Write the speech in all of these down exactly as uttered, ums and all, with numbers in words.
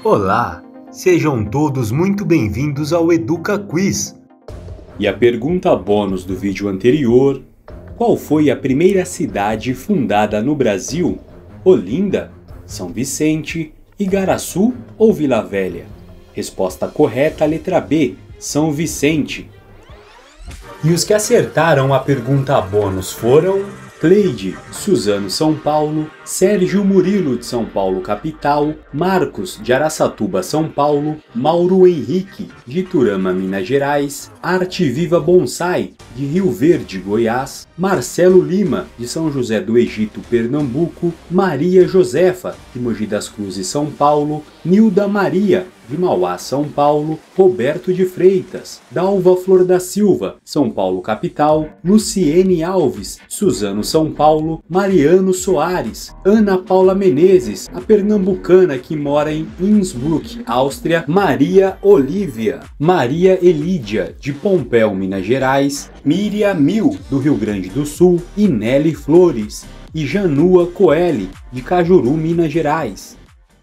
Olá, sejam todos muito bem-vindos ao Educa Quiz. E a pergunta bônus do vídeo anterior: qual foi a primeira cidade fundada no Brasil? Olinda, São Vicente, Igaraçu ou Vila Velha? Resposta correta, letra B, São Vicente. E os que acertaram a pergunta bônus foram Cleide, Suzano, São Paulo, Sérgio Murilo, de São Paulo, capital, Marcos, de Araçatuba, São Paulo, Mauro Henrique, de Iturama, Minas Gerais, Arte Viva Bonsai, de Rio Verde, Goiás, Marcelo Lima, de São José do Egito, Pernambuco, Maria Josefa, de Mogi das Cruzes, São Paulo, Nilda Maria, de Mauá, São Paulo, Roberto de Freitas, Dalva Flor da Silva, São Paulo capital, Luciene Alves, Suzano, São Paulo, Mariano Soares, Ana Paula Menezes, a pernambucana que mora em Innsbruck, Áustria, Maria Olívia, Maria Elídia, de Pompéu, Minas Gerais, Miriam Mil, do Rio Grande do Sul, e Nelly Flores, e Janua Coeli, de Cajuru, Minas Gerais.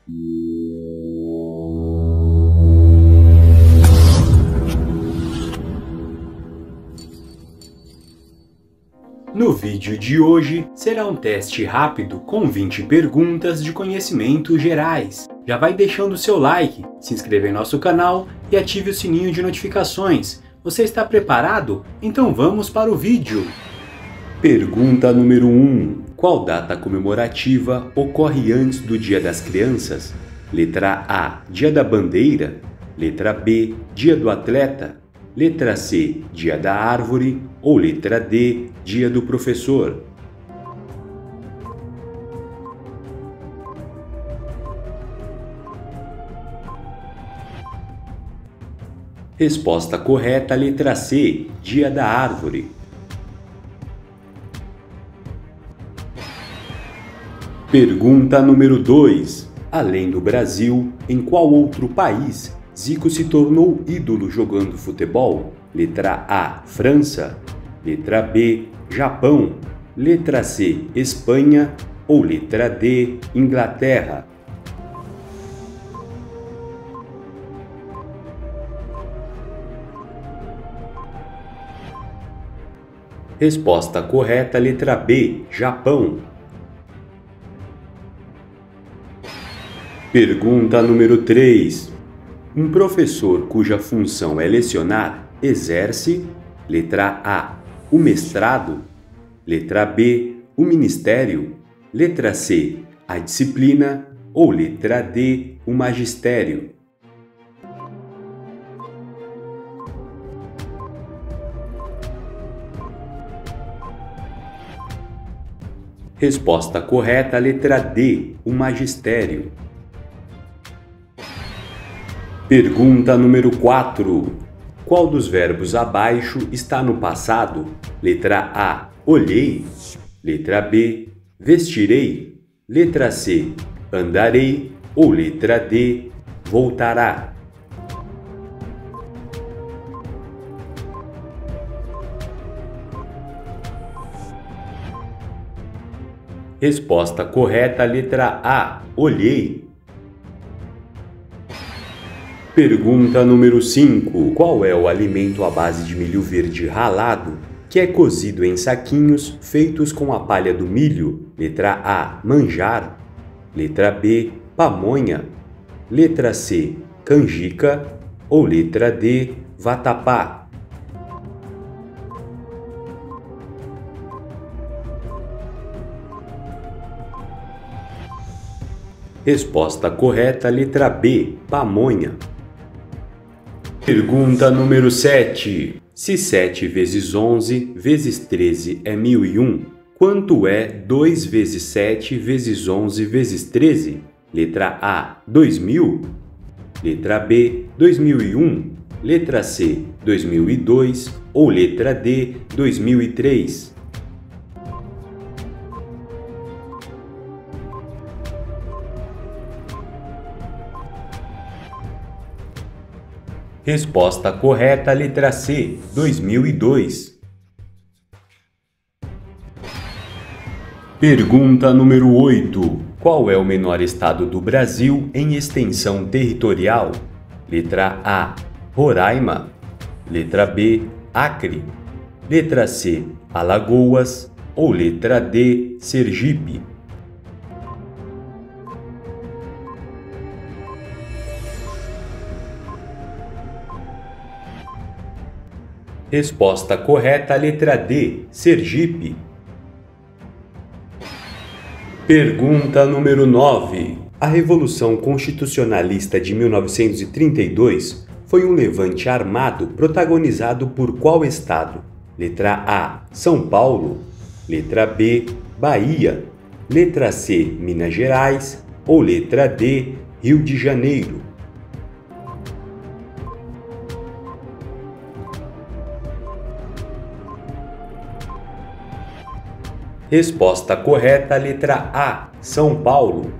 No vídeo de hoje será um teste rápido com vinte perguntas de conhecimentos gerais. Já vai deixando o seu like, se inscreva em nosso canal e ative o sininho de notificações. Você está preparado? Então vamos para o vídeo! Pergunta número um. Qual data comemorativa ocorre antes do Dia das Crianças? Letra A, Dia da Bandeira. Letra B, Dia do Atleta. Letra C, Dia da Árvore, ou letra D, Dia do Professor? Resposta correta, letra C, Dia da Árvore. Pergunta número dois. Além do Brasil, em qual outro país Zico se tornou ídolo jogando futebol? Letra A, França. Letra B, Japão. Letra C, Espanha. Ou letra D, Inglaterra? Resposta correta, letra B, Japão. Pergunta número três. Um professor cuja função é lecionar exerce, letra A, o mestrado, letra B, o ministério, letra C, a disciplina ou letra D, o magistério? Resposta correta, letra D, o magistério. Pergunta número quatro. Qual dos verbos abaixo está no passado? Letra A, olhei. Letra B, vestirei. Letra C, andarei. Ou letra D, voltará? Resposta correta, letra A, olhei. Pergunta número cinco. Qual é o alimento à base de milho verde ralado, que é cozido em saquinhos feitos com a palha do milho? Letra A, manjar. Letra B, pamonha. Letra C, canjica. Ou letra D, vatapá? Resposta correta, letra B, pamonha. Pergunta número sete. Se sete vezes onze vezes treze é mil e um, quanto é dois vezes sete vezes onze vezes treze? Letra A, dois mil. Letra B, dois mil e um. Letra C, dois mil e dois. Ou letra D, dois mil e três? Resposta correta, letra C, dois mil e dois. Pergunta número oito. Qual é o menor estado do Brasil em extensão territorial? Letra A, Roraima. Letra B, Acre. Letra C, Alagoas. Ou letra D, Sergipe. Resposta correta, letra D, Sergipe. Pergunta número nove. A Revolução Constitucionalista de mil novecentos e trinta e dois foi um levante armado protagonizado por qual estado? Letra A, São Paulo. Letra B, Bahia. Letra C, Minas Gerais. Ou letra D, Rio de Janeiro. Resposta correta, letra A, São Paulo.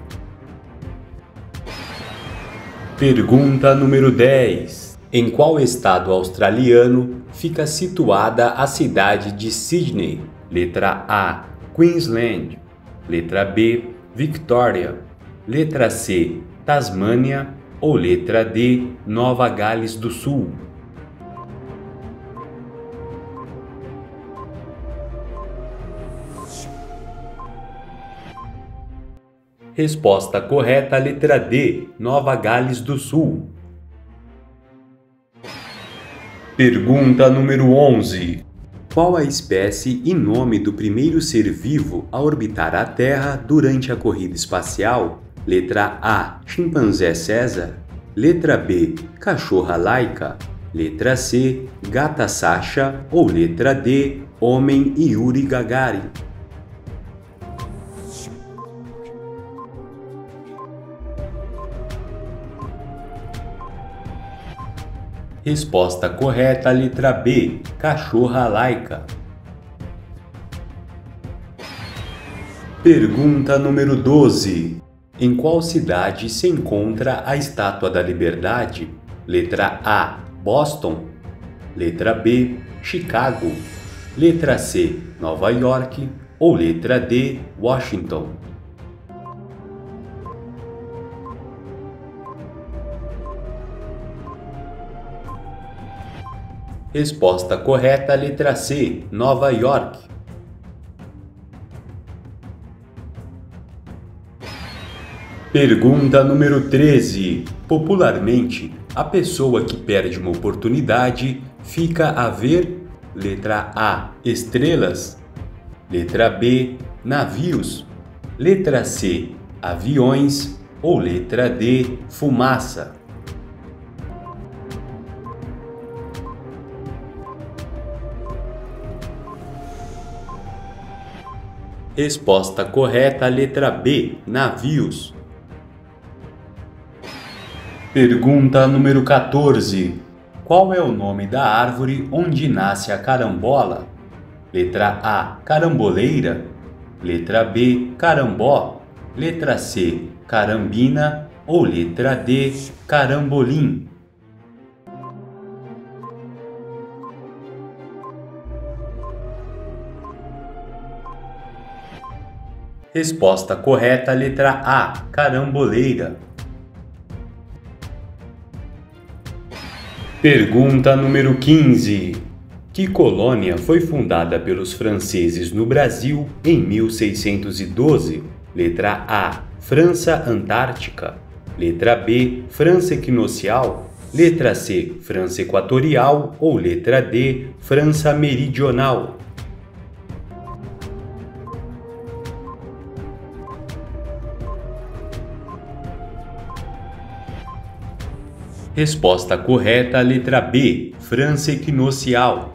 Pergunta número dez. Em qual estado australiano fica situada a cidade de Sydney? Letra A, Queensland. Letra B, Victoria. Letra C, Tasmânia. Ou letra D, Nova Gales do Sul. Resposta correta, letra D, Nova Gales do Sul. Pergunta número onze. Qual a espécie e nome do primeiro ser vivo a orbitar a Terra durante a corrida espacial? Letra A, chimpanzé César. Letra B, cachorra Laika. Letra C, gata Sasha. Ou letra D, homem Yuri Gagarin. Resposta correta, letra B, cachorra Laika. Pergunta número doze. Em qual cidade se encontra a Estátua da Liberdade? Letra A, Boston. Letra B, Chicago. Letra C, Nova York. Ou letra D, Washington. Resposta correta, letra C, Nova York. Pergunta número treze. Popularmente, a pessoa que perde uma oportunidade fica a ver, letra A, estrelas. Letra B, navios. Letra C, aviões. Ou letra D, fumaça. Resposta correta, letra B, navios. Pergunta número quatorze. Qual é o nome da árvore onde nasce a carambola? Letra A, caramboleira. Letra B, carambó. Letra C, carambina. Ou letra D, carambolim. Resposta correta, letra A, caramboleira. Pergunta número quinze. Que colônia foi fundada pelos franceses no Brasil em mil seiscentos e doze? Letra A, França Antártica. Letra B, França Equinocial. Letra C, França Equatorial. Ou letra D, França Meridional. Resposta correta, letra B, França Equinocial.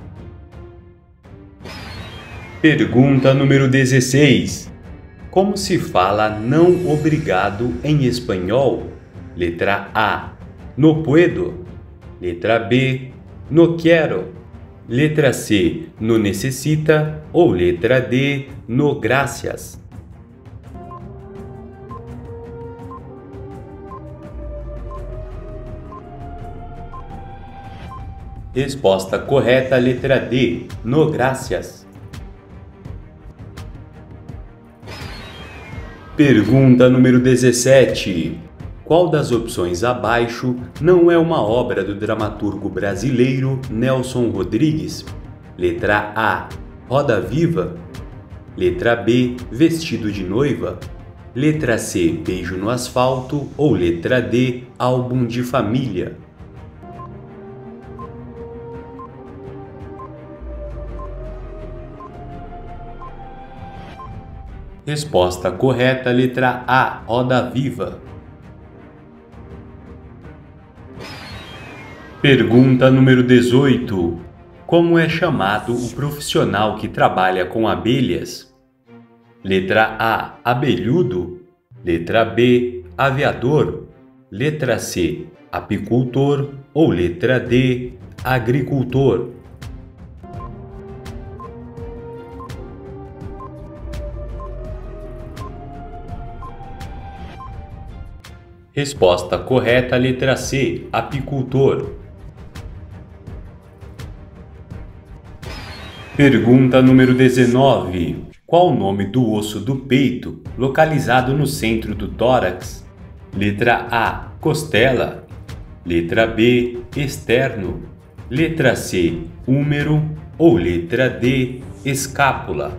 Pergunta número dezesseis. Como se fala não obrigado em espanhol? Letra A, no puedo. Letra B, no quiero. Letra C, no necessita. Ou letra D, no gracias. Resposta correta, letra D, no gracias. Pergunta número dezessete. Qual das opções abaixo não é uma obra do dramaturgo brasileiro Nelson Rodrigues? Letra A. Roda Viva. Letra B. Vestido de Noiva. Letra C. Beijo no Asfalto. Ou letra D. Álbum de Família. Resposta correta, letra A. Roda Viva. Pergunta número dezoito. Como é chamado o profissional que trabalha com abelhas? Letra A. Abelhudo. Letra B. Aviador. Letra C. Apicultor. Ou letra D. Agricultor. Resposta correta, letra C. Apicultor. Pergunta número dezenove. Qual o nome do osso do peito localizado no centro do tórax? Letra A. Costela. Letra B. Externo. Letra C. Húmero. Ou letra D. Escápula.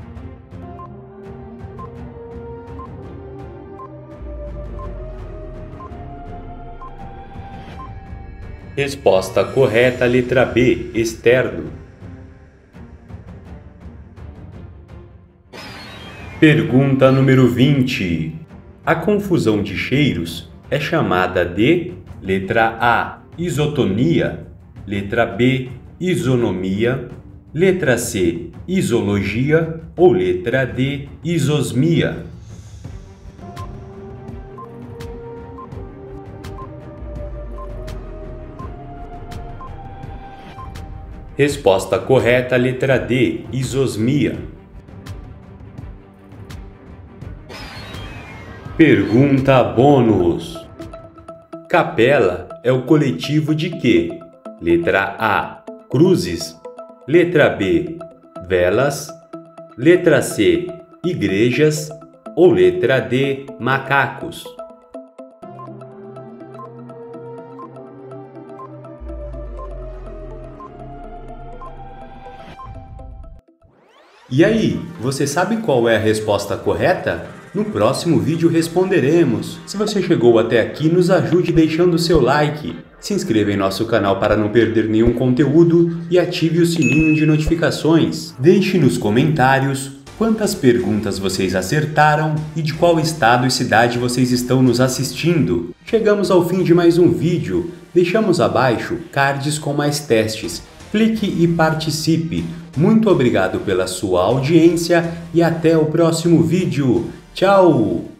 Resposta correta, letra B. Externo. Pergunta número vinte. A confusão de cheiros é chamada de letra A. Isotonia. Letra B. Isonomia. Letra C. Isologia. Ou letra D. Isosmia. Resposta correta, letra D. Isosmia. Pergunta bônus. Capela é o coletivo de quê? Letra A. Cruzes. Letra B. Velas. Letra C. Igrejas. Ou letra D. Macacos. E aí, você sabe qual é a resposta correta? No próximo vídeo responderemos. Se você chegou até aqui, nos ajude deixando seu like. Se inscreva em nosso canal para não perder nenhum conteúdo e ative o sininho de notificações. Deixe nos comentários quantas perguntas vocês acertaram e de qual estado e cidade vocês estão nos assistindo. Chegamos ao fim de mais um vídeo. Deixamos abaixo cards com mais testes. Clique e participe. Muito obrigado pela sua audiência e até o próximo vídeo. Tchau!